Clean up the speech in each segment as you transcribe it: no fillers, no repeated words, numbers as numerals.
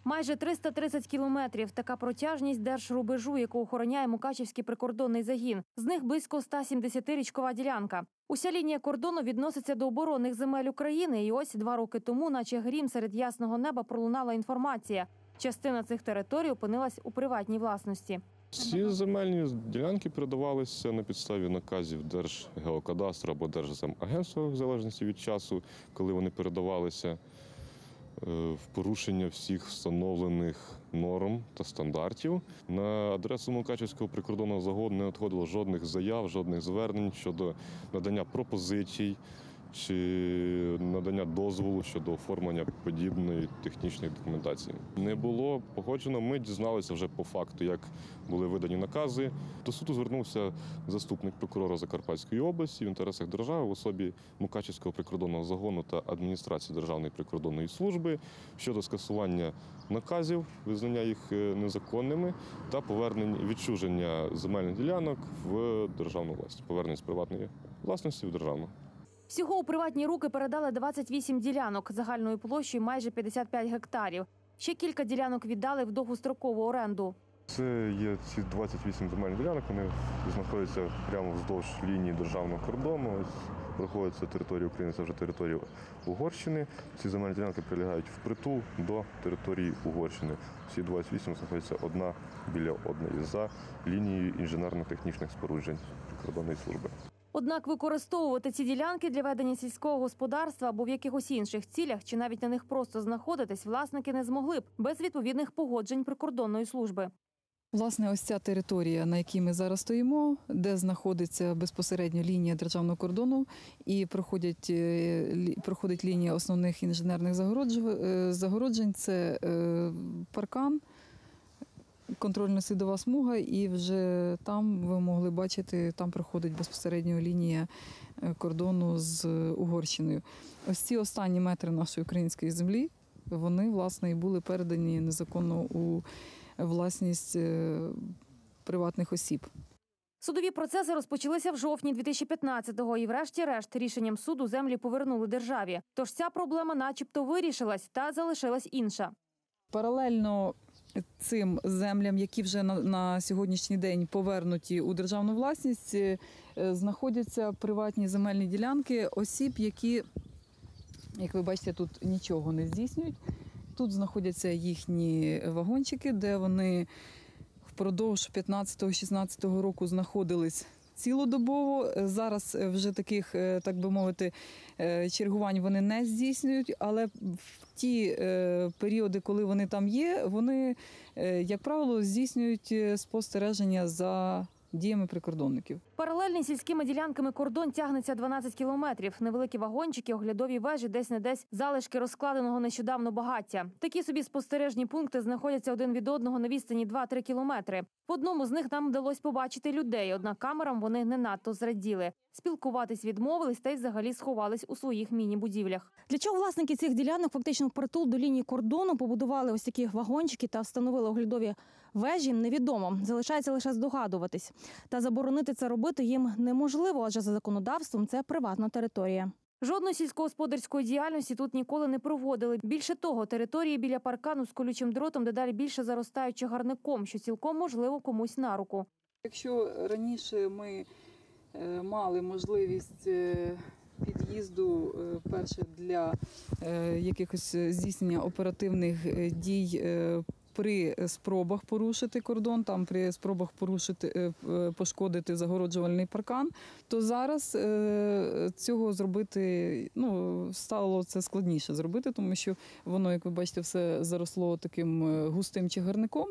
Майже 330 кілометрів – така протяжність держрубежу, яку охороняє Мукачівський прикордонний загін. З них близько 170 річкова ділянка. Уся лінія кордону відноситься до оборонних земель України. І ось 2 роки тому, наче грім серед ясного неба, пролунала інформація. Частина цих територій опинилась у приватній власності. Ці земельні ділянки передавалися на підставі наказів Держгеокадастру або Держземагентства, в залежності від часу, коли вони передавалися, в порушення всіх встановлених норм та стандартів. На адресу Мукачівського прикордонного загону не надходило жодних заяв, жодних звернень щодо надання пропозицій чи надання дозволу щодо оформлення подібної технічної документації. Не було погоджено, ми дізналися вже по факту, як були видані накази. До суду звернувся заступник прокурора Закарпатської області в інтересах держави в особі Мукачівського прикордонного загону та адміністрації Державної прикордонної служби щодо скасування наказів, визнання їх незаконними та відчуження земельних ділянок в державну власність, повернення з приватної власності в державну. Всього у приватні руки передали 28 ділянок загальною площею майже 55 гектарів. Ще кілька ділянок віддали в довгострокову оренду. Це є ці 28 земельних ділянок, вони знаходяться прямо вздовж лінії державного кордону. Ось проходиться територія України, це вже територія Угорщини. Ці земельні ділянки прилягають впритул до території Угорщини. Всі 28 знаходяться одна біля одної за лінією інженерно-технічних споруджень прикордонної служби. Однак використовувати ці ділянки для ведення сільського господарства або в якихось інших цілях, чи навіть на них просто знаходитись, власники не змогли б без відповідних погоджень прикордонної служби. Власне, ось ця територія, на якій ми зараз стоїмо, де знаходиться безпосередньо лінія державного кордону і проходить лінія основних інженерних загороджень, це паркан, контрольно-слідова смуга, і вже там ви могли бачити, там проходить безпосередньо лінія кордону з Угорщиною. Ось ці останні метри нашої української землі, вони, власне, і були передані незаконно у власність приватних осіб. Судові процеси розпочалися в жовтні 2015-го і врешті-решт рішенням суду землі повернули державі. Тож ця проблема начебто вирішилась, та залишилась інша. Паралельно цим землям, які вже на сьогоднішній день повернуті у державну власність, знаходяться приватні земельні ділянки осіб, які, як ви бачите, тут нічого не здійснюють. Тут знаходяться їхні вагончики, де вони впродовж 15-16 року знаходились цілодобово. Зараз вже таких, так би мовити, чергувань вони не здійснюють, але в ті періоди, коли вони там є, вони, як правило, здійснюють спостереження за діями прикордонників. Паралельний сільськими ділянками кордон тягнеться 12 кілометрів. Невеликі вагончики, оглядові вежі, десь-не-десь залишки розкладеного нещодавно багаття. Такі собі спостережні пункти знаходяться один від одного на відстані 2-3 кілометри. В одному з них нам вдалося побачити людей, однак камерам вони не надто зраділи. Спілкуватись відмовились та й взагалі сховались у своїх міні-будівлях. Для чого власники цих ділянок фактично впритул до лінії кордону побудували ось такі вагончики та встановили оглядові вежі, невідомо. Залишається лише здогадуватись. Та заборонити це робити їм неможливо, адже за законодавством це приватна територія. Жодної сільськогосподарської діяльності тут ніколи не проводили. Більше того, території біля паркану з колючим дротом дедалі більше заростають чагарником, що цілком можливо комусь на руку. Якщо раніше ми мали можливість під'їзду перше для якихось здійснення оперативних дій при спробах порушити кордон, там при спробах пошкодити загороджувальний паркан, то зараз цього зробити, стало це складніше зробити, тому що воно, як ви бачите, все заросло таким густим чагарником,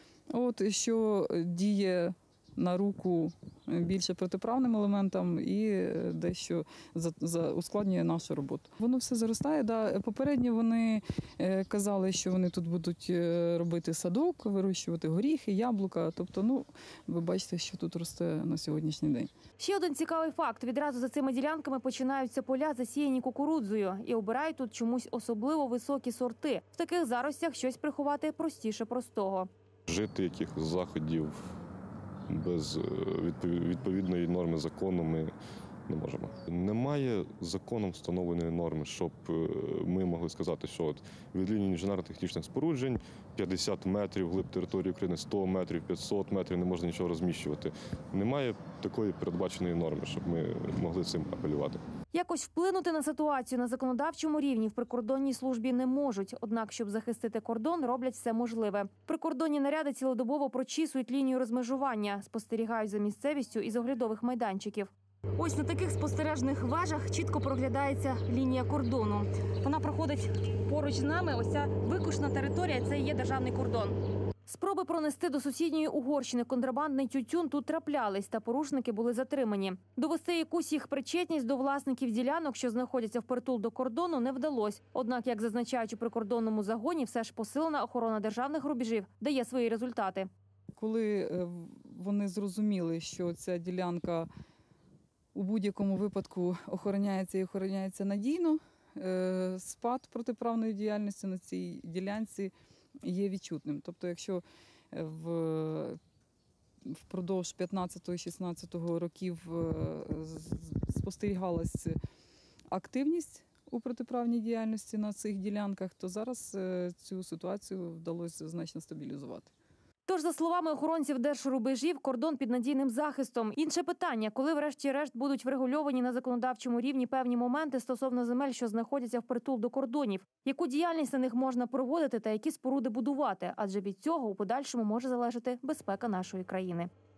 що діє на руку більше протиправним елементам і дещо ускладнює нашу роботу. Воно все заростає. Попередньо вони казали, що вони тут будуть робити садок, вирощувати горіхи, яблука. Тобто, ви бачите, що тут росте на сьогоднішній день. Ще один цікавий факт. Відразу за цими ділянками починаються поля, засіяні кукурудзою. І обирають тут чомусь особливо високі сорти. В таких заростях щось приховати простіше простого. Вжити якихось заходів без відповідної норми закону ми не можемо. Немає законом встановленої норми, щоб ми могли сказати, що от від лінії інженерно-технічних споруджень 50 метрів глиб території України, 100 метрів, 500 метрів не можна нічого розміщувати. Немає такої передбаченої норми, щоб ми могли цим апелювати. Якось вплинути на ситуацію на законодавчому рівні в прикордонній службі не можуть. Однак, щоб захистити кордон, роблять все можливе. Прикордонні наряди цілодобово прочісують лінію розмежування, спостерігають за місцевістю із оглядових майданчиків. Ось на таких спостережних вежах чітко проглядається лінія кордону. Вона проходить поруч з нами. Ось ця викушена територія – це і є державний кордон. Спроби пронести до сусідньої Угорщини контрабандний тютюн тут траплялись, та порушники були затримані. Довести якусь їх причетність до власників ділянок, що знаходяться впритул до кордону, не вдалося. Однак, як зазначають у прикордонному загоні, все ж посилена охорона державних рубежів дає свої результати. Коли вони зрозуміли, що ця ділянка у будь-якому випадку охороняється і охороняється надійно, спад протиправної діяльності на цій ділянці є відчутним. Тобто, якщо впродовж 15-16 років спостерігалась активність у протиправній діяльності на цих ділянках, то зараз цю ситуацію вдалося значно стабілізувати. Тож, за словами охоронців держрубежів, кордон під надійним захистом. Інше питання, коли врешті-решт будуть врегульовані на законодавчому рівні певні моменти стосовно земель, що знаходяться впритул до кордонів, яку діяльність на них можна проводити та які споруди будувати, адже від цього у подальшому може залежати безпека нашої країни.